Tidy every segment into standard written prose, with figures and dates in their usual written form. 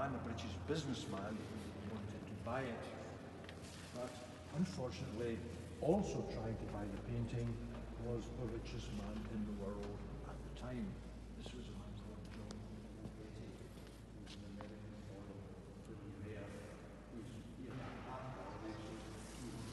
man, a British businessman, who wanted to buy it, but unfortunately also trying to buy the painting was the richest man in the world at the time. This was a man called John Beatty, who was an American oil billionaire, who's in that gallery, so he was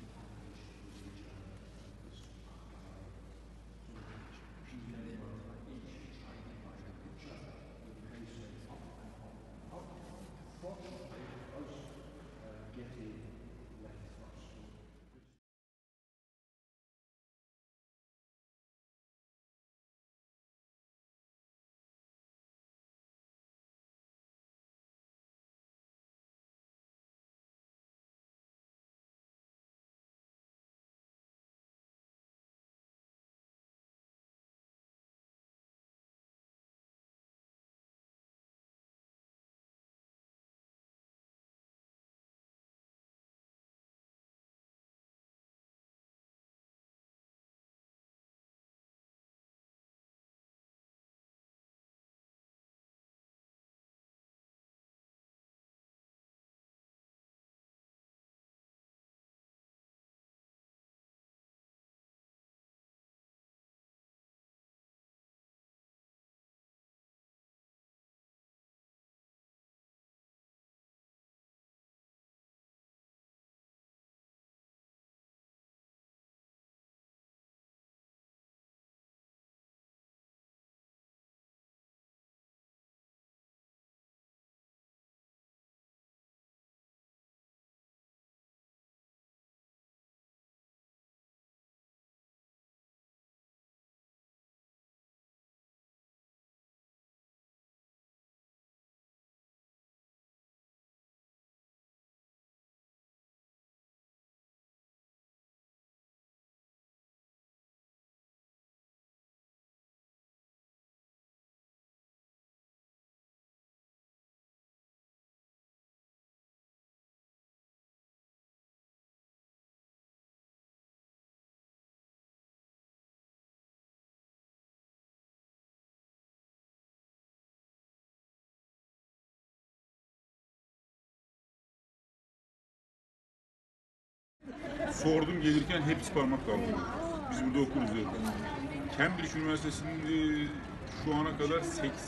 Sordum gelirken hepsi parmak kaldırdı. Biz burada okuruz dedi. Cambridge Üniversitesi'nde şu ana kadar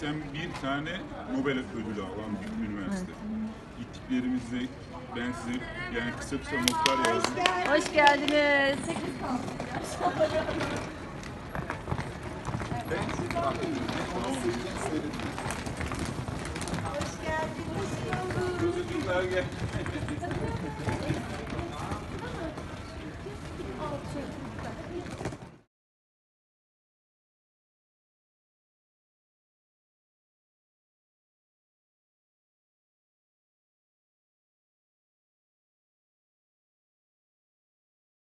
81 tane Nobel ödülü alan bir üniversite. Gittiklerimizde ben size yani kısa notlar yazdım. Hoş geldiniz. Hoş geldiniz.